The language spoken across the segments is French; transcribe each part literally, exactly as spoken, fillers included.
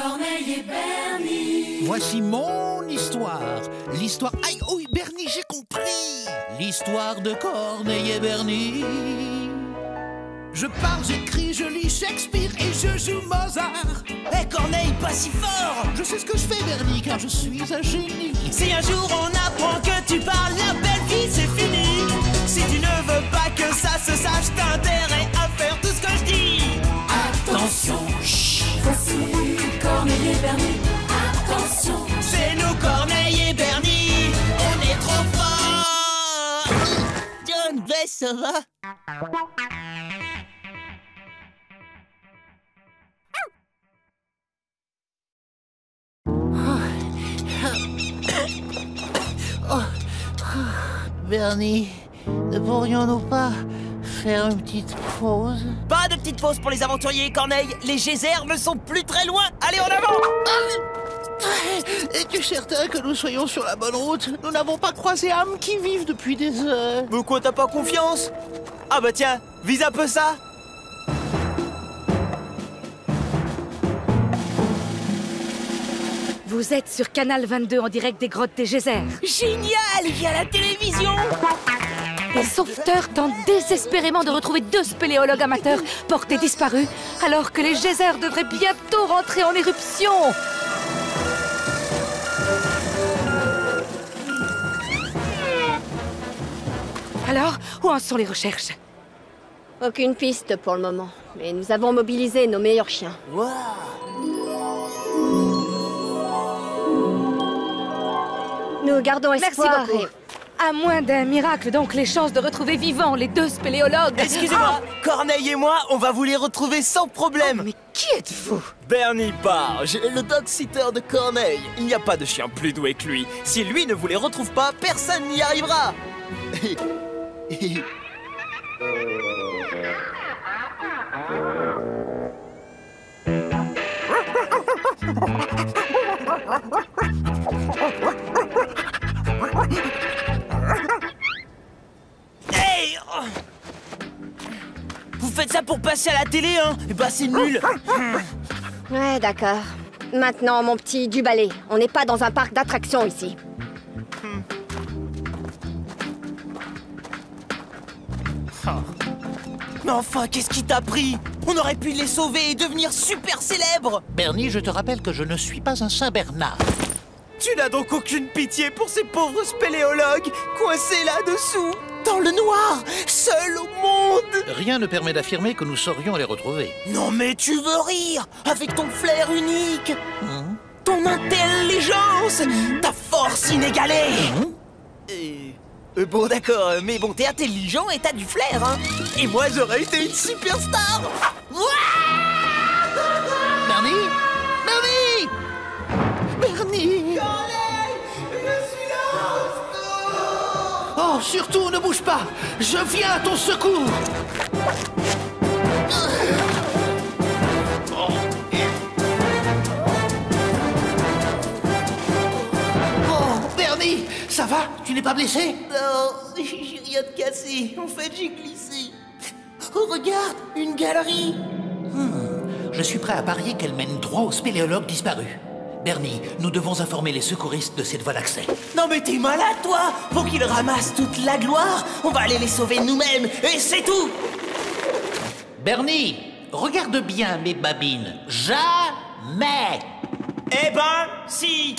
Corneille et Bernie. Voici mon histoire. L'histoire... Aïe, oui, Bernie, j'ai compris. L'histoire de Corneille et Bernie. Je parle, j'écris, je lis Shakespeare et je joue Mozart. Hé hey, Corneille, pas si fort! Je sais ce que je fais, Bernie, car je suis un génie. Si un jour on apprend que tu parles, la belle vie c'est fini. Si tu ne veux pas que ça se sache, t'as intérêt à faire tout ce que je dis. Attention, chut. Voici Corneille et Bernie. Attention, c'est nous Corneille et Bernie. On est trop forts. John, ben ça va? Oh. Bernie, ne pourrions-nous pas faire une petite pause? Pas de petite pause pour les aventuriers, Corneille. Les geysers ne sont plus très loin. Allez, en avant! Es-tu certain que nous soyons sur la bonne route? Nous n'avons pas croisé âmes qui vivent depuis des heures. Mais quoi, t'as pas confiance? Ah bah tiens, vise un peu ça. Vous êtes sur Canal vingt-deux en direct des grottes des geysers. Génial! Il y a la télévision! Les sauveteurs tentent désespérément de retrouver deux spéléologues amateurs portés disparus, alors que les geysers devraient bientôt rentrer en éruption. Alors, où en sont les recherches? Aucune piste pour le moment, mais nous avons mobilisé nos meilleurs chiens. Wow. Nous gardons espoir. Merci beaucoup. Et... À moins d'un miracle, donc, les chances de retrouver vivants les deux spéléologues... Excusez-moi, oh Corneille et moi, on va vous les retrouver sans problème. Oh, mais qui êtes-vous? Bernie Barge, le dog-sitter de Corneille. Il n'y a pas de chien plus doué que lui. Si lui ne vous les retrouve pas, personne n'y arrivera. Hey! Vous faites ça pour passer à la télé, hein? Eh bah c'est nul. Ouais, d'accord. Maintenant, mon petit, du balai. On n'est pas dans un parc d'attractions ici. Mais enfin, qu'est-ce qui t'a pris? On aurait pu les sauver et devenir super célèbres. Bernie, je te rappelle que je ne suis pas un Saint-Bernard. Tu n'as donc aucune pitié pour ces pauvres spéléologues coincés là-dessous, dans le noir, seuls au monde. Rien ne permet d'affirmer que nous saurions les retrouver. Non mais tu veux rire, avec ton flair unique, Mmh. ton intelligence, ta force inégalée. Mmh. Euh, euh, bon d'accord, mais bon, t'es intelligent et t'as du flair, hein. Et moi j'aurais été une superstar. Bernie Bernie Bernie Corneille, je suis là. Oh, surtout, ne bouge pas. Je viens à ton secours. Oh, Bernie, ça va? Tu n'es pas blessé? Non, j'ai rien de cassé. En fait, j'ai glissé. Oh, regarde, une galerie. Hmm, je suis prêt à parier qu'elle mène droit au spéléologue disparu. Bernie, nous devons informer les secouristes de cette voie d'accès. Non mais t'es malade, toi. Pour qu'ils ramassent toute la gloire, on va aller les sauver nous-mêmes, et c'est tout. Bernie, regarde bien mes babines. Jamais. Eh ben, si.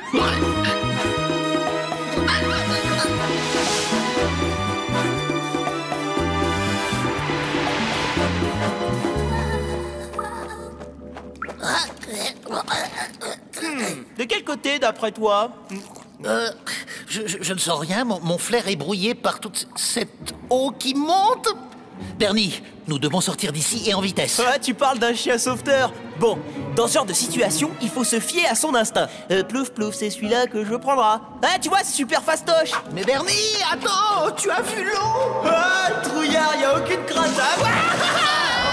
Hmm, de quel côté, d'après toi? Euh, je, je- je ne sens rien, mon, mon flair est brouillé par toute cette eau qui monte. Bernie, nous devons sortir d'ici et en vitesse. Ah, tu parles d'un chien sauveteur. Bon, dans ce genre de situation, il faut se fier à son instinct. Euh, plouf plouf, c'est celui-là que je prendrai. Ah, tu vois, c'est super fastoche. Mais Bernie, attends, tu as vu l'eau? Ah, le trouillard, y a aucune crainte. Ah,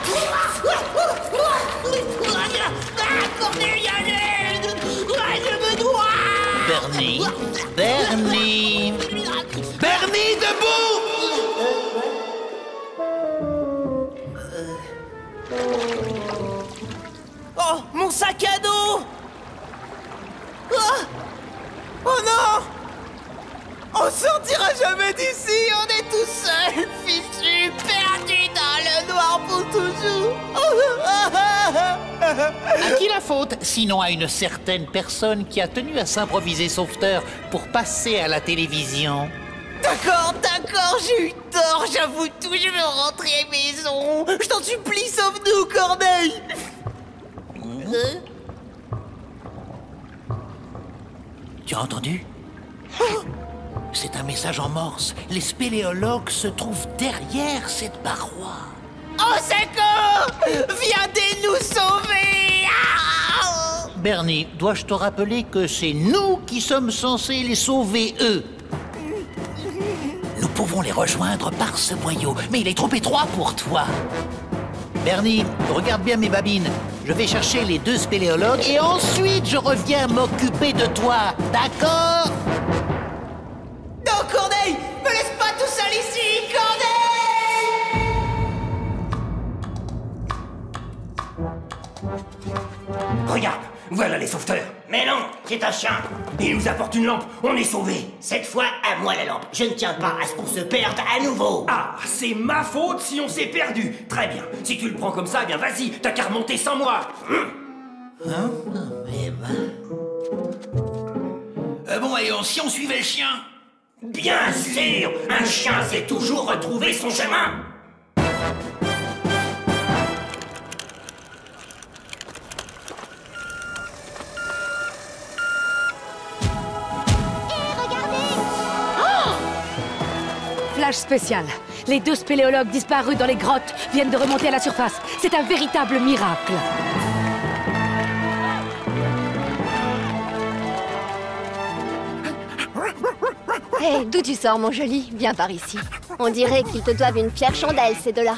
Corneille, allez! Je me Bernie. Bernie. Bernie, debout! Oh, mon sac à dos! Oh, oh non! On sortira jamais d'ici, on est tout seul, fichu, perdu dans le noir pour toujours. À qui la faute? Sinon à une certaine personne qui a tenu à s'improviser sauveteur pour passer à la télévision. D'accord, d'accord, j'ai eu tort, j'avoue tout, je veux rentrer maison. Je t'en supplie, sauve-nous, Corneille. Euh Tu as entendu? C'est un message en morse. Les spéléologues se trouvent derrière cette paroi. Au secours! Viens nous sauver! Ah! Bernie, dois-je te rappeler que c'est nous qui sommes censés les sauver, eux? Nous pouvons les rejoindre par ce boyau, mais il est trop étroit pour toi. Bernie, regarde bien mes babines. Je vais chercher les deux spéléologues et ensuite je reviens m'occuper de toi, d'accord? Non, Corneille! Me laisse pas tout seul ici, Corneille! Regarde, voilà les sauveteurs. Mais non, c'est un chien. Il nous apporte une lampe, on est sauvés. Cette fois, à moi la lampe. Je ne tiens pas à ce qu'on se perde à nouveau. Ah, c'est ma faute si on s'est perdu. Très bien, si tu le prends comme ça, eh bien vas-y, t'as qu'à remonter sans moi. Hum. Hein? Eh ben... Euh, bon, allez, on- si on suivait le chien? Bien sûr, un chien sait toujours retrouver son chemin. Flash spécial. Les deux spéléologues disparus dans les grottes viennent de remonter à la surface. C'est un véritable miracle. Hé, d'où tu sors, mon joli? Viens par ici. On dirait qu'ils te doivent une fière chandelle, ces deux-là.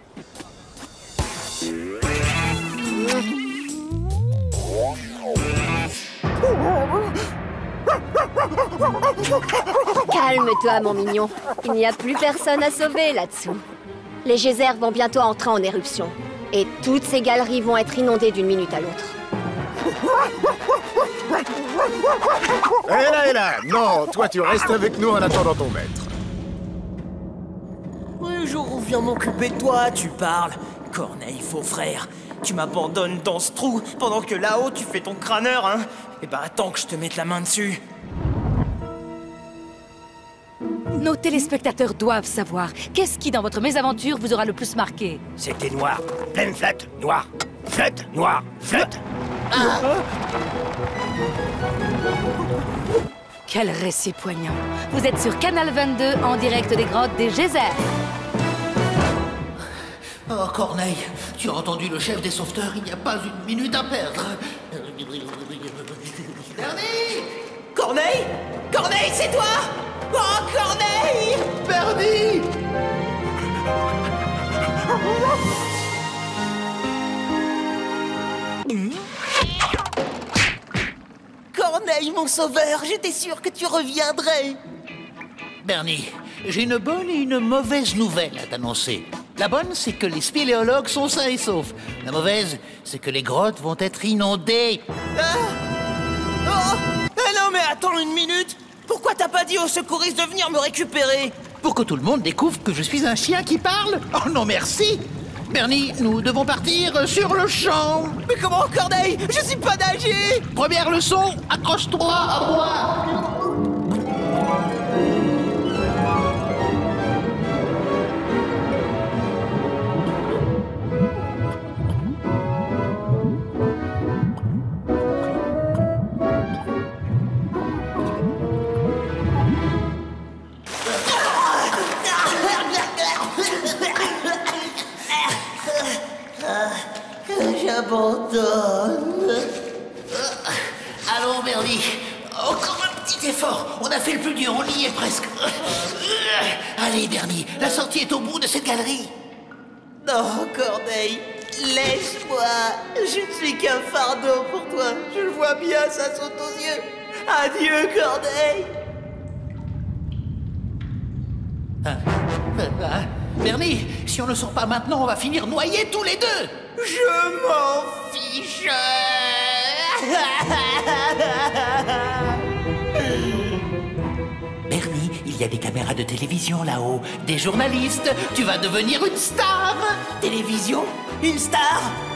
Calme-toi, mon mignon. Il n'y a plus personne à sauver là-dessous. Les geysers vont bientôt entrer en éruption. Et toutes ces galeries vont être inondées d'une minute à l'autre. Hé là, hé là! Non, toi tu restes avec nous en attendant ton maître. Un jour où viens m'occuper de toi, tu parles. Corneille, faux frère, tu m'abandonnes dans ce trou pendant que là-haut tu fais ton crâneur, hein? Eh ben attends que je te mette la main dessus. Nos téléspectateurs doivent savoir. Qu'est-ce qui, dans votre mésaventure, vous aura le plus marqué? C'était noir, pleine flotte, noir, flotte, noir, flotte. Quel récit poignant. Vous êtes sur Canal vingt-deux, en direct des grottes des geysers. Oh, Corneille, tu as entendu le chef des sauveteurs, il n'y a pas une minute à perdre. Bernie! Corneille? Corneille, c'est toi? Oh, Corneille! Bernie! Corneille, mon sauveur, j'étais sûr que tu reviendrais. Bernie, j'ai une bonne et une mauvaise nouvelle à t'annoncer. La bonne, c'est que les spéléologues sont sains et saufs. La mauvaise, c'est que les grottes vont être inondées. Ah! Oh! Eh non, mais attends une minute! Pourquoi t'as pas dit aux secouristes de venir me récupérer? Pour que tout le monde découvre que je suis un chien qui parle? Oh non, merci! Bernie, nous devons partir sur le champ. Mais comment, Corneille? Je sais pas nager! Première leçon, accroche-toi à moi. J'abandonne. Allons, Bernie, encore un petit effort. On a fait le plus dur, on y est presque. Allez, Bernie, la sortie est au bout de cette galerie. Non, Corneille, laisse-moi. Je ne suis qu'un fardeau pour toi. Je le vois bien, ça saute aux yeux. Adieu, Corneille. Hein, euh, hein, Bernie, si on ne sort pas maintenant, on va finir noyés tous les deux. Je m'en fiche. Bernie, il y a des caméras de télévision là-haut, des journalistes. Tu vas devenir une star. Télévision? Une star?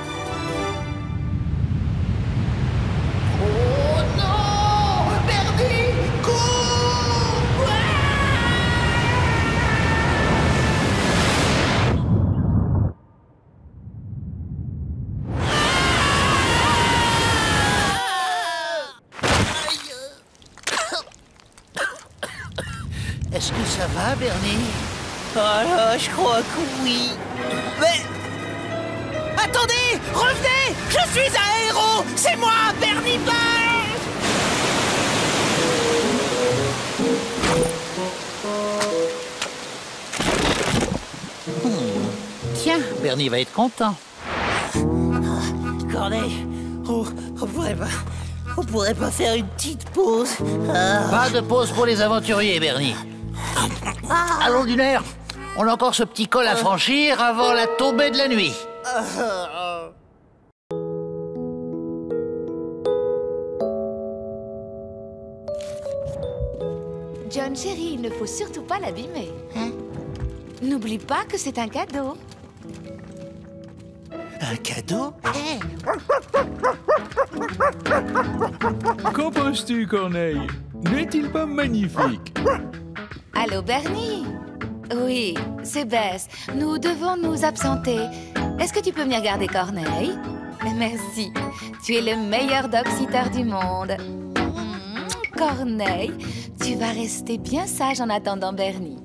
Oh non, Bernie, cours! Est-ce que ça va, Bernie? Oh là, je crois que oui. Mais... Attendez! Revenez! Je suis un héros! C'est moi, Bernie Burns! Tiens, Bernie va être content. Corneille, on, on pourrait pas... On pourrait pas faire une petite pause. Ah. Pas de pause pour les aventuriers, Bernie. Allons d'une heure. On a encore ce petit col à franchir avant la tombée de la nuit. John chéri, il ne faut surtout pas l'abîmer. Hein? N'oublie pas que c'est un cadeau. Un cadeau? Qu'en penses-tu, Corneille? N'est-il pas magnifique? Allô, Bernie? Oui, c'est Bess. Nous devons nous absenter. Est-ce que tu peux venir garder Corneille? Merci. Tu es le meilleur dog-sitter du monde. Mmh, Corneille, tu vas rester bien sage en attendant Bernie.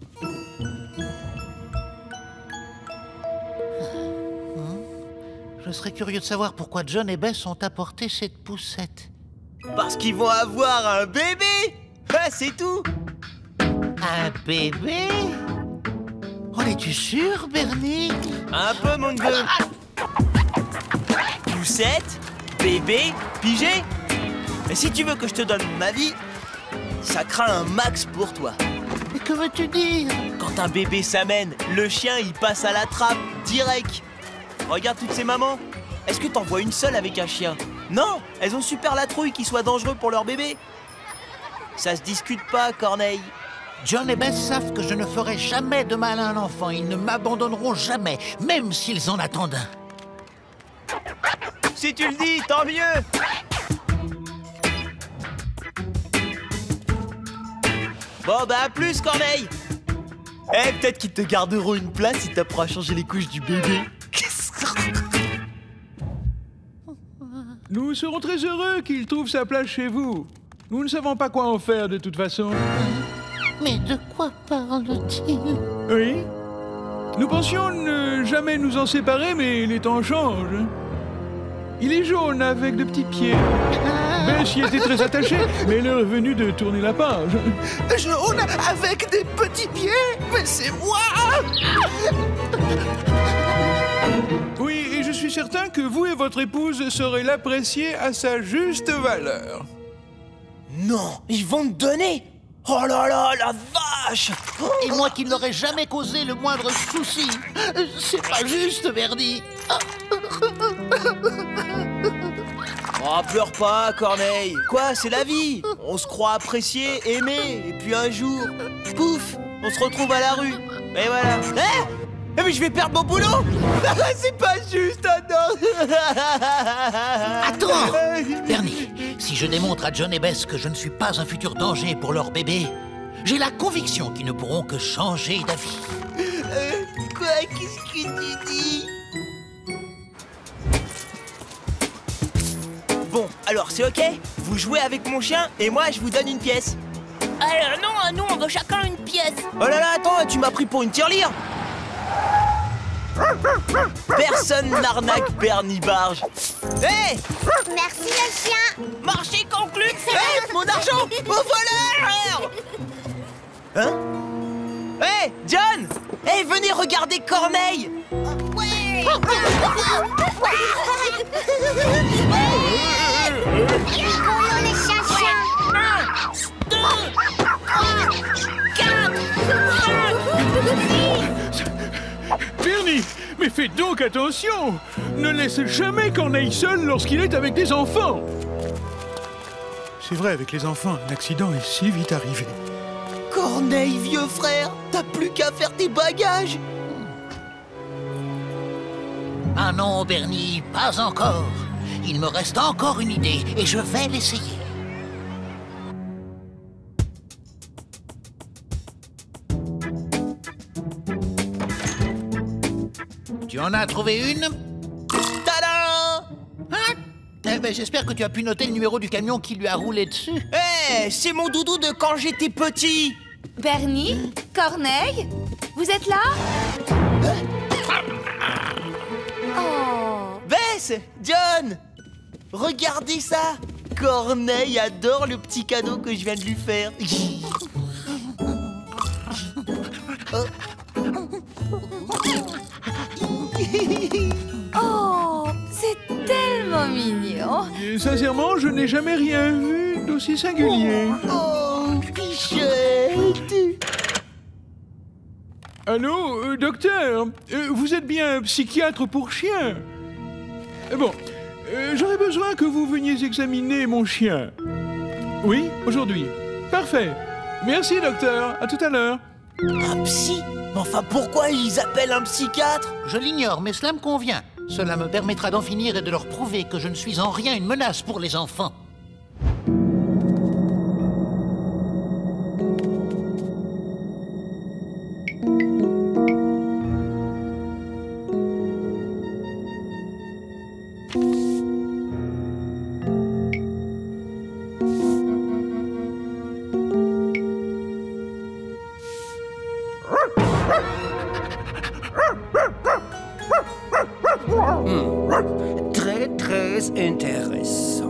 Je serais curieux de savoir pourquoi John et Bess ont apporté cette poussette. Parce qu'ils vont avoir un bébé! Ah, c'est tout! Un bébé? En es-tu sûr, Bernie? Un peu, mon neveu. Poussette, bébé, pigé. Mais si tu veux que je te donne mon avis, ça craint un max pour toi. Mais que veux-tu dire? Quand un bébé s'amène, le chien, il passe à la trappe, direct. Regarde toutes ces mamans. Est-ce que t'en vois une seule avec un chien? Non, elles ont super la trouille qu'il soit dangereux pour leur bébé. Ça se discute pas, Corneille. John et Bess savent que je ne ferai jamais de mal à un enfant. Ils ne m'abandonneront jamais, même s'ils en attendent un. Si tu le dis, tant mieux. Bon, bah à plus, Corneille. Eh, peut-être qu'ils te garderont une place si t'apprends à changer les couches du bébé. Nous serons très heureux qu'il trouve sa place chez vous. Nous ne savons pas quoi en faire de toute façon. Mais de quoi parle-t-il? Oui. Nous pensions ne jamais nous en séparer, mais les temps changent. Il est jaune avec de petits pieds. Bess y était très attachée, mais l'heure est venue de tourner la page. Jaune avec des petits pieds? Mais c'est moi! Oui, et je suis certain que vous et votre épouse saurez l'apprécier à sa juste valeur. Non, ils vont te donner. Oh là là, la vache! Et moi qui ne leur ai jamais causé le moindre souci. C'est pas juste, Bernie. Oh, pleure pas, Corneille. Quoi, c'est la vie. On se croit apprécié, aimé, et puis un jour, pouf, on se retrouve à la rue. Et voilà. Eh, eh mais je vais perdre mon boulot. C'est pas juste, ah non. Attends, Bernie, si je démontre à John et Bess que je ne suis pas un futur danger pour leur bébé, j'ai la conviction qu'ils ne pourront que changer d'avis. Euh, quoi, qu'est-ce que tu dis? Bon, alors c'est ok? Vous jouez avec mon chien et moi je vous donne une pièce. Alors non, nous on veut chacun une pièce. Oh là là, attends, tu m'as pris pour une tirelire. Personne n'arnaque Bernie Barge. Hé, hey, Merci le chien. marché conclu. Hé, hey, mon argent, au voleur. Hein? Hé, hey, John. Hé, hey, venez regarder Corneille. Ouais. Rigolo les chiens-chiens. Fais donc attention! Ne laisse jamais Corneille seul lorsqu'il est avec des enfants! C'est vrai, avec les enfants, un accident est si vite arrivé. Corneille, vieux frère, t'as plus qu'à faire tes bagages. Ah non, Bernie, pas encore. Il me reste encore une idée et je vais l'essayer. Tu en as trouvé une? Tadam! Hein? Eh ben, j'espère que tu as pu noter le numéro du camion qui lui a roulé dessus. Eh, hey, c'est mon doudou de quand j'étais petit. Bernie? Corneille? Vous êtes là? Oh! Bess! John! Regardez ça! Corneille adore le petit cadeau que je viens de lui faire. Oh! C'est tellement mignon! Et sincèrement, je n'ai jamais rien vu d'aussi singulier. Oh, Pichette! Allô, euh, docteur? euh, Vous êtes bien psychiatre pour chiens? Euh, Bon, euh, j'aurais besoin que vous veniez examiner mon chien. Oui, aujourd'hui. Parfait. Merci, docteur. À tout à l'heure. Un psy? Mais enfin, pourquoi ils appellent un psychiatre? Je l'ignore, mais cela me convient. Cela me permettra d'en finir et de leur prouver que je ne suis en rien une menace pour les enfants. Hmm. Très, très intéressant.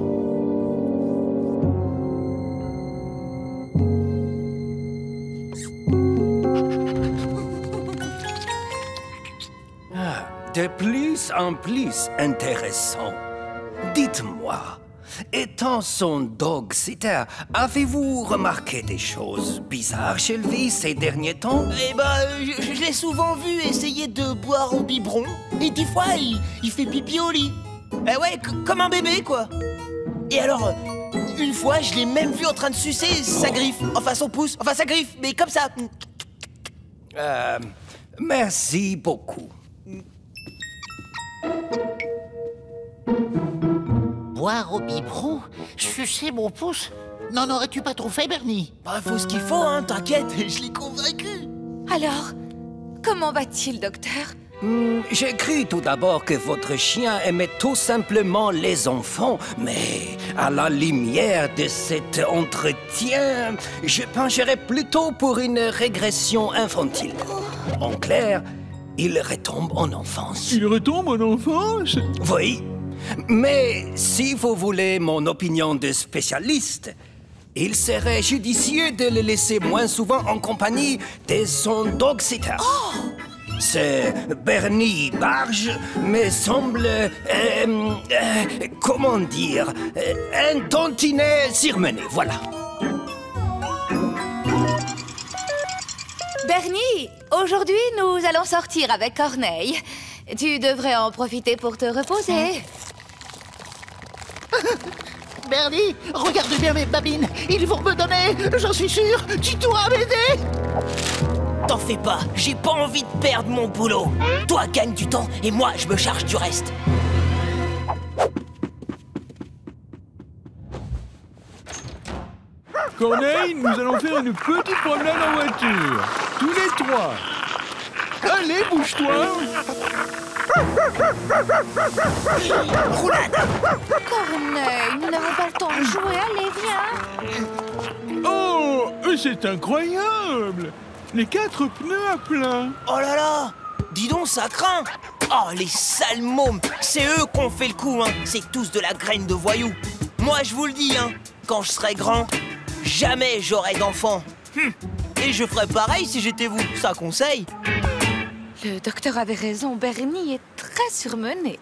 Ah, de plus en plus intéressant. Dites-moi, étant son dog-sitter, avez-vous remarqué des choses bizarres chez lui ces derniers temps? Eh ben, je, je l'ai souvent vu essayer de boire au biberon. Et des fois, il, il fait pipi au lit. Eh ouais, comme un bébé, quoi. Et alors, une fois, je l'ai même vu en train de sucer sa griffe. Enfin, son pouce. Enfin, sa griffe, mais comme ça. Euh, merci beaucoup. Boire au biberon? Sucer mon pouce? N'en aurais-tu pas trop fait, Bernie? Bah, faut ce qu'il faut, hein, t'inquiète, je l'ai convaincu. Alors, comment va-t-il, docteur? Hmm, j'ai cru tout d'abord que votre chien aimait tout simplement les enfants, mais à la lumière de cet entretien, je pencherais plutôt pour une régression infantile. En clair, il retombe en enfance. Il retombe en enfance? Oui, mais si vous voulez mon opinion de spécialiste, il serait judicieux de le laisser moins souvent en compagnie de son dog-sitter. Oh! Ce Bernie Barge me semble, euh, euh, comment dire, euh, un tantinet surmené, voilà. Bernie, aujourd'hui, nous allons sortir avec Corneille. Tu devrais en profiter pour te reposer. Bernie, regarde bien mes babines. Ils vont me donner, j'en suis sûr, tu pourras m'aider. T'en fais pas, j'ai pas envie de perdre mon boulot. Toi, gagne du temps et moi, je me charge du reste. Corneille, nous allons faire une petite promenade en voiture. Tous les trois. Allez, bouge-toi. Roulade! Corneille, nous n'avons pas le temps de jouer. Allez, viens. Oh, c'est incroyable. Les quatre pneus à plein. Oh là là! Dis donc, ça craint! Oh, les sales mômes! C'est eux qu'on fait le coup, hein! C'est tous de la graine de voyous! Moi, je vous le dis, hein! Quand je serai grand, jamais j'aurai d'enfants! Hum. Et je ferais pareil si j'étais vous, ça conseille! Le docteur avait raison, Bernie est très surmené.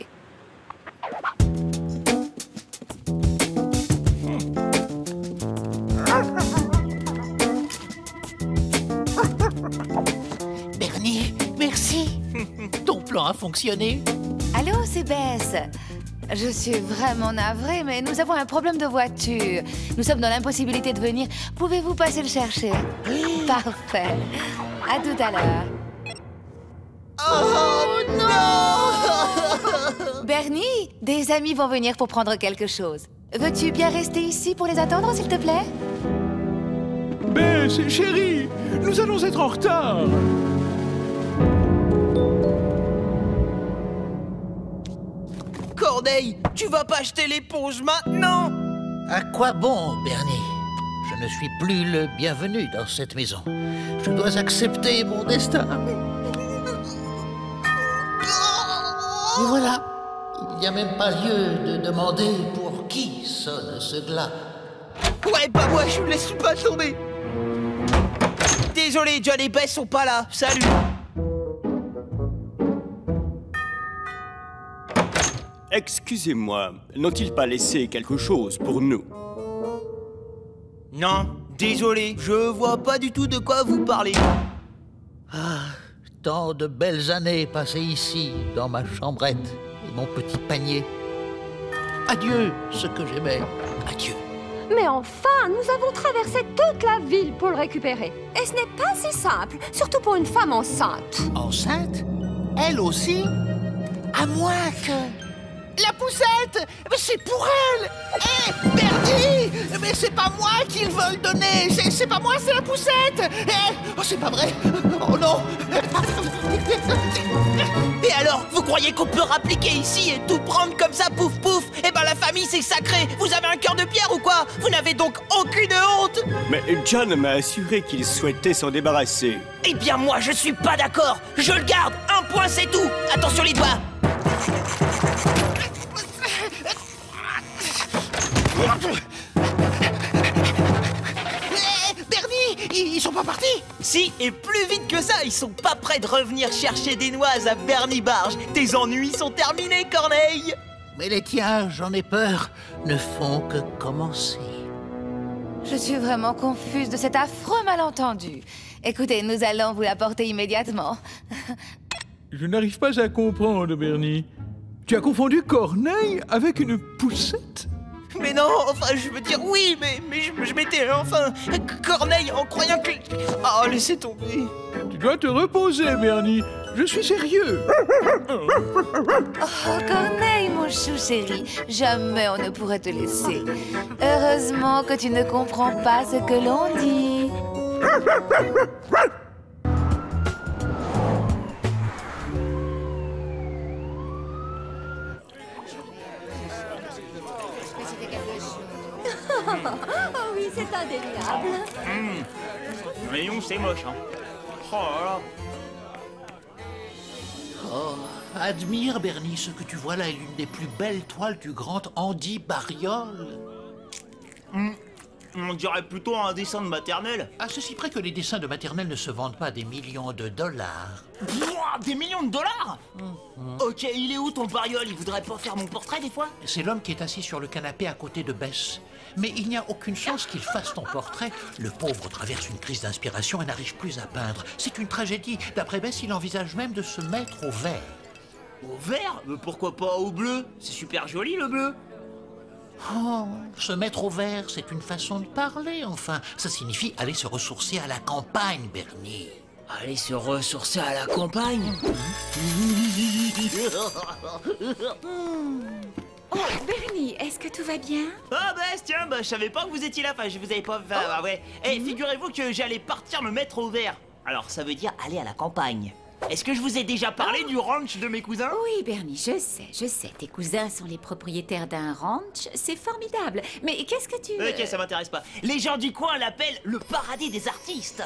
Bernie, merci. Ton plan a fonctionner. Allô, c'est Bess. Je suis vraiment navrée, mais nous avons un problème de voiture. Nous sommes dans l'impossibilité de venir. Pouvez-vous passer le chercher? Parfait. À tout à l'heure. Oh non! Bernie, des amis vont venir pour prendre quelque chose. Veux-tu bien rester ici pour les attendre, s'il te plaît? Bess, chérie, nous allons être en retard. Corneille, tu vas pas acheter l'éponge maintenant? À quoi bon, Bernie? Je ne suis plus le bienvenu dans cette maison. Je dois accepter mon destin. Et voilà, il n'y a même pas lieu de demander pour qui sonne ce glas. Ouais, bah moi, je ne laisse pas tomber. Désolé, John et Bess sont pas là. Salut. Excusez-moi, n'ont-ils pas laissé quelque chose pour nous? Non, désolé, je vois pas du tout de quoi vous parlez. Ah, tant de belles années passées ici, dans ma chambrette et mon petit panier. Adieu, ce que j'aimais. Adieu. Mais enfin, nous avons traversé toute la ville pour le récupérer. Et ce n'est pas si simple, surtout pour une femme enceinte. Enceinte? Elle aussi? À moins que... La poussette! Mais c'est pour elle! Hé, Bernie! Mais c'est pas moi qu'ils veulent donner! C'est pas moi, c'est la poussette! Hé! Oh, c'est pas vrai! Oh non! Et alors, vous croyez qu'on peut rappliquer ici et tout prendre comme ça, pouf pouf? Eh ben la famille, c'est sacré! Vous avez un cœur de pierre ou quoi? Vous n'avez donc aucune honte! Mais John m'a assuré qu'il souhaitait s'en débarrasser. Eh bien moi, je suis pas d'accord! Je le garde! Un point, c'est tout! Attention les doigts! Eh, Bernie, ils sont pas partis? Si, et plus vite que ça, ils sont pas prêts de revenir chercher des noises à Bernie Barge. Tes ennuis sont terminés, Corneille. Mais les tiens, j'en ai peur, ne font que commencer. Je suis vraiment confuse de cet affreux malentendu. Écoutez, nous allons vous l'apporter immédiatement. Je n'arrive pas à comprendre, Bernie. Tu as confondu Corneille avec une poussette? Mais non, enfin, je veux dire oui, mais, mais je, je m'étais, enfin, Corneille en croyant que... Oh, laissez tomber. Tu dois te reposer, Bernie. Je suis sérieux. Oh, Corneille, mon chou chéri, jamais on ne pourrait te laisser. Heureusement que tu ne comprends pas ce que l'on dit. Oh oui, c'est indéniable. Mmh. Mais non, c'est moche, hein. Oh là là. Oh, admire, Bernie, ce que tu vois là est l'une des plus belles toiles du grand Andy Barriole. Mmh. On dirait plutôt un dessin de maternelle. À ceci près que les dessins de maternelle ne se vendent pas des millions de dollars. Pouah, des millions de dollars? mmh. Ok, il est où ton Barriole? Il voudrait pas faire mon portrait des fois? C'est l'homme qui est assis sur le canapé à côté de Bess. Mais il n'y a aucune chance qu'il fasse ton portrait. Le pauvre traverse une crise d'inspiration et n'arrive plus à peindre. C'est une tragédie. D'après Bess, il envisage même de se mettre au vert. Au vert? Mais pourquoi pas au bleu? C'est super joli le bleu. Oh, se mettre au vert, c'est une façon de parler, enfin. Ça signifie aller se ressourcer à la campagne, Bernie. Aller se ressourcer à la campagne. Oh, Bernie, est-ce que tout va bien? Ah bah tiens, bah, je savais pas que vous étiez là, enfin je vous avais pas... Enfin, bah, ouais. Eh, figurez-vous que j'allais partir me mettre au vert. Alors ça veut dire aller à la campagne. Est-ce que je vous ai déjà parlé du ranch de mes cousins? Oui, Bernie, je sais, je sais. Tes cousins sont les propriétaires d'un ranch. C'est formidable. Mais qu'est-ce que tu... Ok, ça m'intéresse pas. Les gens du coin l'appellent le paradis des artistes.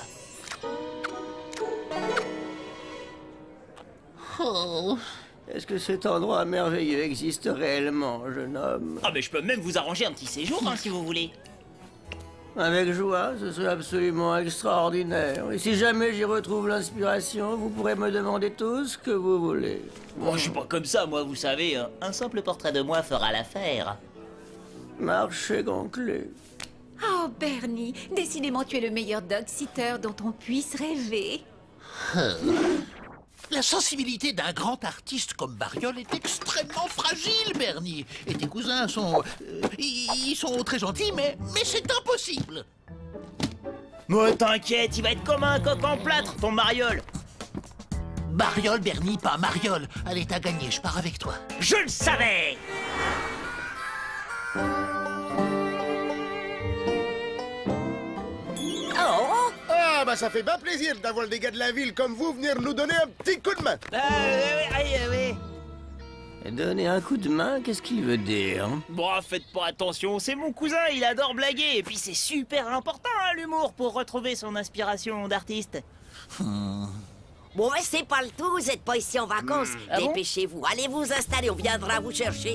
Oh, est-ce que cet endroit merveilleux existe réellement, jeune homme? Ah, mais je peux même vous arranger un petit séjour, hein, si vous voulez. Avec joie, ce serait absolument extraordinaire. Et si jamais j'y retrouve l'inspiration, vous pourrez me demander tout ce que vous voulez. Bon, je suis pas comme ça, moi, vous savez. hein. Un simple portrait de moi fera l'affaire. Marchez, Gonclé. Oh, Bernie, décidément tu es le meilleur dog-sitter dont on puisse rêver. La sensibilité d'un grand artiste comme Bariol est extrêmement fragile, Bernie. Et tes cousins sont... euh, ils sont très gentils, mais, mais c'est impossible. Moi, t'inquiète, il va être comme un coq en plâtre, ton Mariol. Bariol, Bernie, pas Mariol. Allez, t'as gagné, je pars avec toi. Je le savais! Oh! Ah, bah ça fait bien plaisir d'avoir des gars de la ville comme vous venir nous donner un petit coup de main. Ah, oui, oui, oui, Et donner un coup de main, qu'est-ce qu'il veut dire? Bon, faites pas attention, c'est mon cousin, il adore blaguer. Et puis c'est super important, hein, l'humour, pour retrouver son inspiration d'artiste. Hmm. Bon, mais c'est pas le tout, vous êtes pas ici en vacances. Mmh. Ah bon? Dépêchez-vous, allez vous installer, on viendra vous chercher.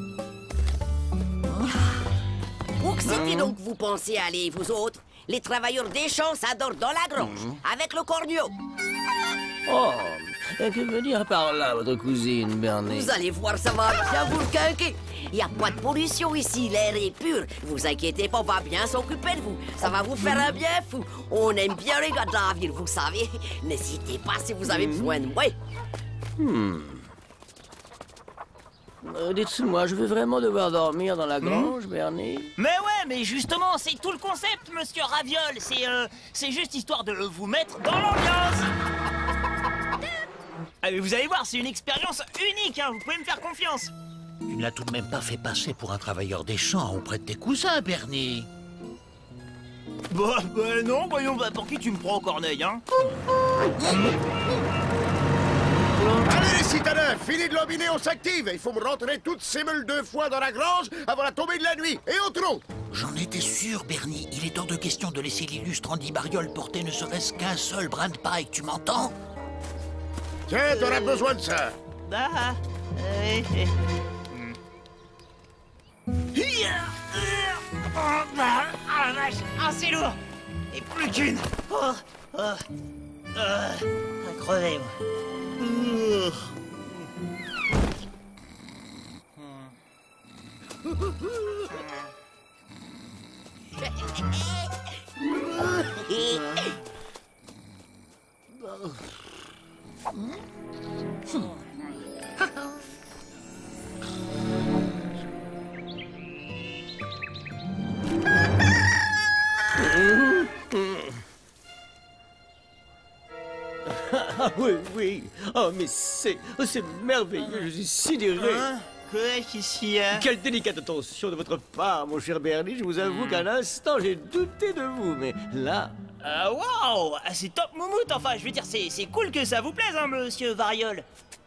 Où que c'était donc que vous pensez aller, vous autres? Les travailleurs des champs s'adorent dans la grange, Mmh. avec le corneau. Oh, et que veut dire par là, votre cousine, Bernie? Vous allez voir, ça va bien vous quinquer. Il n'y a pas de pollution ici, l'air est pur. Vous inquiétez pas, on va bien s'occuper de vous. Ça va vous faire un bien fou. On aime bien les gars de la ville, vous savez. N'hésitez pas si vous avez besoin de moi. Hmm. Euh, Dites-moi, je vais vraiment devoir dormir dans la grange, Bernie? Mais ouais, mais justement, c'est tout le concept, monsieur Raviol. C'est euh, c'est juste histoire de vous mettre dans l'ambiance. Ah, mais vous allez voir, c'est une expérience unique, hein, vous pouvez me faire confiance. Tu ne l'as tout de même pas fait passer pour un travailleur des champs auprès de tes cousins, Bernie. Bah, bah non, voyons, bah, pour qui tu me prends, Corneille, hein? Allez les citadins, fini de lambiner, on s'active. Il faut me rentrer toutes ces meules deux fois dans la grange avant la tombée de la nuit. Et entrons. J'en étais sûr, Bernie. Il est hors de question de laisser l'illustre Andy Bariol porter ne serait-ce qu'un seul brin de paille, tu m'entends? Tiens, t'auras besoin de ça. Ah, euh, euh. Oh, bah, ah la vache, ah c'est lourd. Et plus qu'une. Oh, oh, euh, à crever, moi. Ah oui, oui. Oh, mais c'est... oh, c'est merveilleux, je suis sidéré. Hein? Quoi, qu'est-ce qu'il y a? Quelle délicate attention de votre part, mon cher Bernie. Je vous avoue qu'à l'instant, j'ai douté de vous, mais là... Ah, waouh! Ah, c'est top moumoute, enfin, je veux dire, c'est c'est cool que ça vous plaise, hein, monsieur Variol.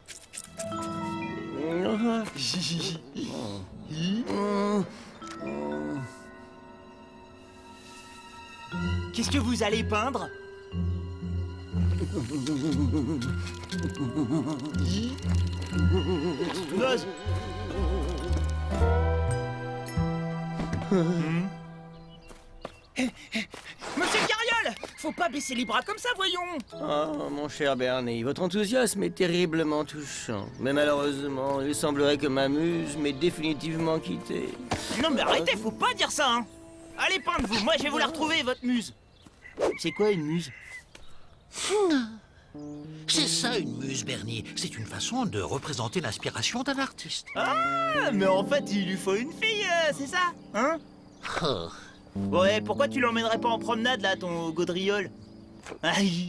Qu'est-ce que vous allez peindre? Gosse. Hmm. Monsieur Carriol, faut pas baisser les bras comme ça, voyons. Oh, mon cher Bernie, votre enthousiasme est terriblement touchant. Mais malheureusement, il semblerait que ma muse m'ait définitivement quitté. Non mais arrêtez, faut pas dire ça, hein. Allez, peindre-vous, moi je vais vous la retrouver, votre muse. C'est quoi une muse? C'est ça une muse, Bernie. C'est une façon de représenter l'inspiration d'un artiste. Ah, mais en fait, il lui faut une fille, euh, c'est ça? Hein? Oh. Ouais, pourquoi tu l'emmènerais pas en promenade, là, ton gaudriole? Aïe.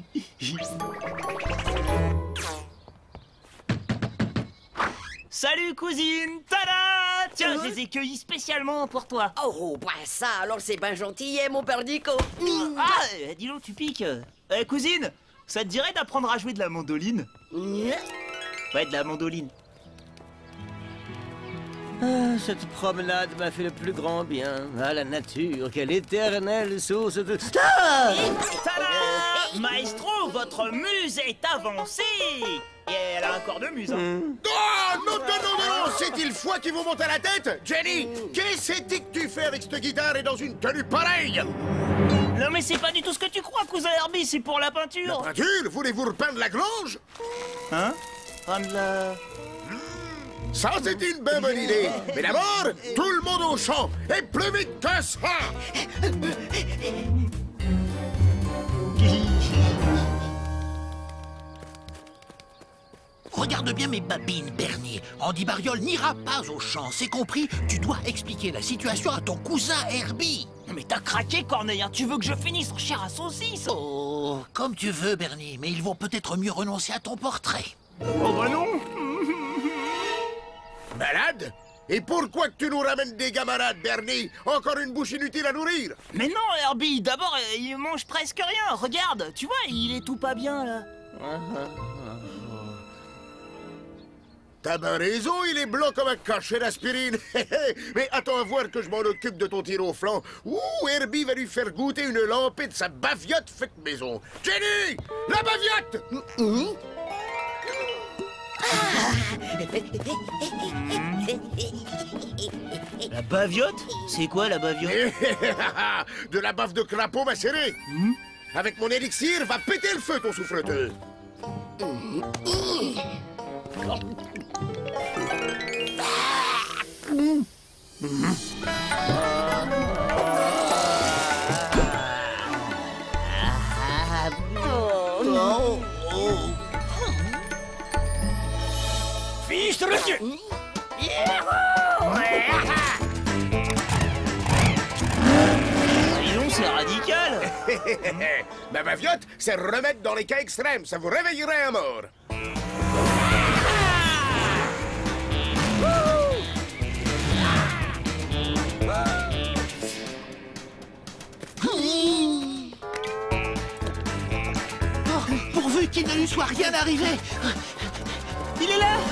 Salut, cousine. Tada! Tiens, je les ai cueillis spécialement pour toi. Oh, bah ça, alors c'est bien gentil, hein, mon père Nico. Ah, euh, dis donc, tu piques. Euh, cousine, ça te dirait d'apprendre à jouer de la mandoline? Ouais, de la mandoline. Ah, cette promenade m'a fait le plus grand bien. Ah, la nature, quelle éternelle source de... Ah! Tada! Maestro, votre muse est avancée. Et elle a un corps de muse, hein. Oh, non, non, non, non, c'est-il foi qui vous monte à la tête? Jenny, qu'est-ce que tu fais avec cette guitare et dans une tenue pareille? Non mais c'est pas du tout ce que tu crois, cousin Herbie, c'est pour la peinture. La peinture? Voulez-vous repeindre la grange? Hein? Peindre la... Ça, c'est une bien bonne idée. Mais d'abord, tout le monde au champ, et plus vite que ça. Regarde bien mes babines, Bernie. Andy Bariol n'ira pas au champ, c'est compris? Tu dois expliquer la situation à ton cousin Herbie. Mais t'as craqué, Corneille, hein. Tu veux que je finisse en chair à saucisse? Oh, comme tu veux, Bernie, mais ils vont peut-être mieux renoncer à ton portrait. Oh bah non. Malade? Et pourquoi que tu nous ramènes des camarades, Bernie? Encore une bouche inutile à nourrir? Mais non, Herbie, d'abord, euh, il mange presque rien. Regarde, tu vois, il est tout pas bien, là. T'as bien raison, il est blanc comme un cachet d'aspirine. Mais attends à voir que je m'en occupe de ton tir au flanc. Ouh, Herbie va lui faire goûter une lampée de sa baviote faite maison. Jenny! La baviote! Mmh. La baviote? C'est quoi la baviote? De la bave de crapaud macérée. Mmh. Avec mon élixir, va péter le feu ton souffleteur. Mmh. Mmh. Mmh. Oh. Oh. Fiche le dessus. Dis donc, c'est radical. Ma baviote, c'est remettre dans les cas extrêmes. Ça vous réveillerait à mort. Oh, pourvu qu'il ne lui soit rien arrivé. Il est là.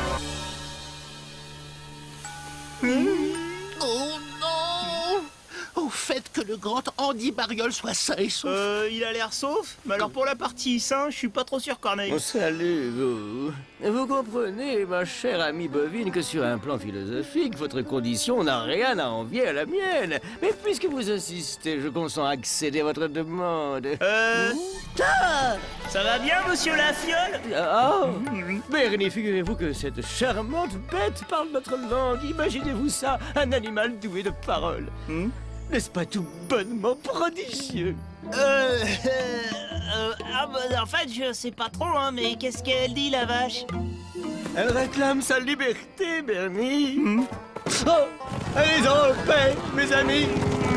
Mmh. Oh non! Au fait que le grand Andy Bariol soit sain et sauf. Euh, il a l'air sauf. Mais alors pour la partie sain, je suis pas trop sûr, Corneille. Oh, salut, vous. Vous comprenez, ma chère amie bovine, que sur un plan philosophique, votre condition n'a rien à envier à la mienne. Mais puisque vous insistez, je consens à accéder à votre demande. Euh... Ah, ça va bien, monsieur la fiole? Oh, Bernie, figurez-vous que cette charmante bête parle notre langue. Imaginez-vous ça, un animal doué de parole. Hmm? N'est-ce pas tout bonnement prodigieux? Euh... euh ah bah, en fait, je sais pas trop, hein, mais qu'est-ce qu'elle dit, la vache? Elle réclame sa liberté, Bernie. Hmm? Oh, allez en paix, mes amis.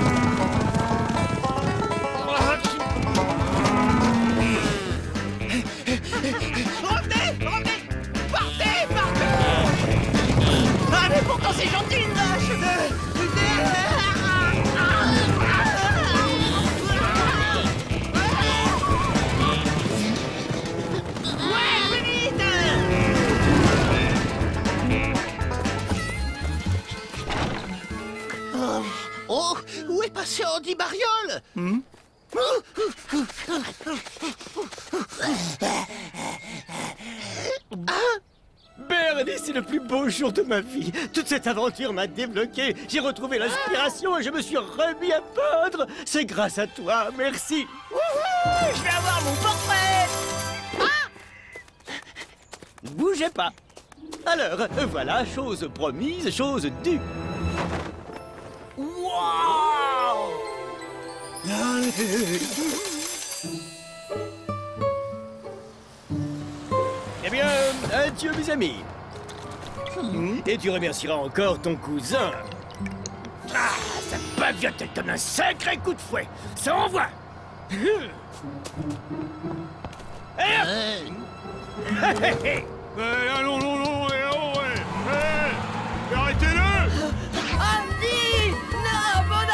Revenez, revenez, partez, partez. Ah, mais pourtant c'est gentil, une vache. Oh, où est passé Andy Bariol? Hmm? Ah, Bernie, c'est le plus beau jour de ma vie. Toute cette aventure m'a débloqué. J'ai retrouvé l'inspiration et je me suis remis à peindre. C'est grâce à toi, merci. Wouhou, je vais avoir mon portrait. Ah! Bougez pas. Alors, voilà, chose promise, chose due. Waouh! Eh bien, adieu mes amis. Hmm. Et tu remercieras encore ton cousin. Ah, cette baviote, elle donne un sacré coup de fouet. Ça envoie. Euh... euh, non, non, non, ouais, oh, ouais. Hey, arrêtez-le. Andy! Non, mon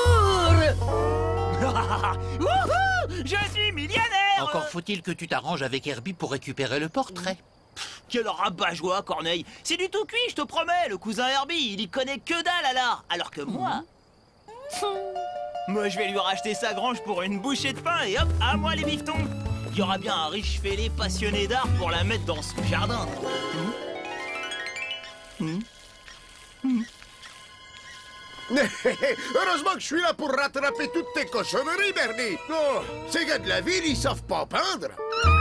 amour! Wouhou! Je suis millionnaire! Encore faut-il que tu t'arranges avec Herbie pour récupérer le portrait. Pff, quel rabat-joie, Corneille! C'est du tout cuit, je te promets! Le cousin Herbie, il y connaît que dalle à l'art! Alors que moi... moi, je vais lui racheter sa grange pour une bouchée de pain et hop, à moi les bifetons! Il y aura bien un riche fêlé passionné d'art pour la mettre dans son jardin. Mmh. Mmh. Mmh. Heureusement que je suis là pour rattraper toutes tes cochonneries, Bernie. Oh, ces gars de la ville, ils savent pas peindre.